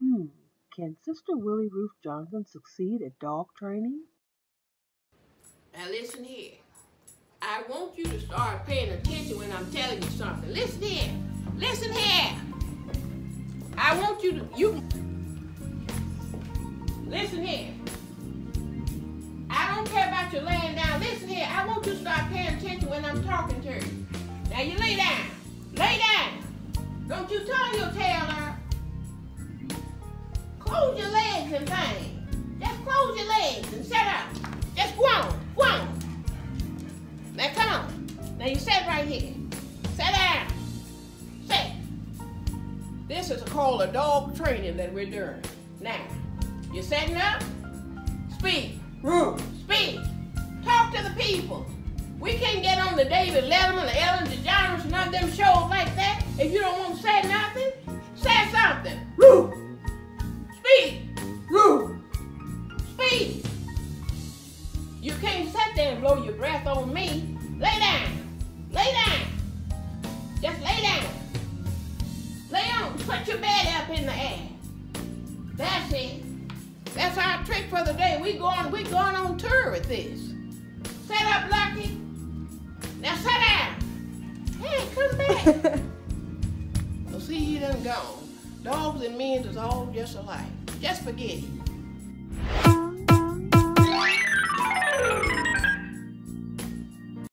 Can Sister Willie Ruth Johnson succeed at dog training? Now listen here. I want you to start paying attention when I'm telling you something. Listen here. Listen here. I want you to, listen here. I don't care about you laying down. Listen here. I want you to start paying attention when I'm talking to you. Now you lay down. Lay down. Don't you turn your tail out. Close your legs and things. Just close your legs and sit up. Just go on. Go on. Now come on. Now you sit right here. Sit down. Sit. This is called a dog training that we're doing. Now, you're setting up. Speak. Ruth. Speak. Talk to the people. We can't get on the David Letterman or Ellen DeGeneres and none of them shows like that. If you don't want to say nothing, say something. Ruth. Speak. Ruth. Speak. You can't sit there and blow your breath on me. Lay down. Lay down. Just lay down. Lay on. Put your bed up in the air. That's it. That's our trick for the day. We going on tour with this. Sit up, Lucky. Now sit down. Hey, come back. Well, see, he done gone. Dogs and men is all just alike. Just forget it.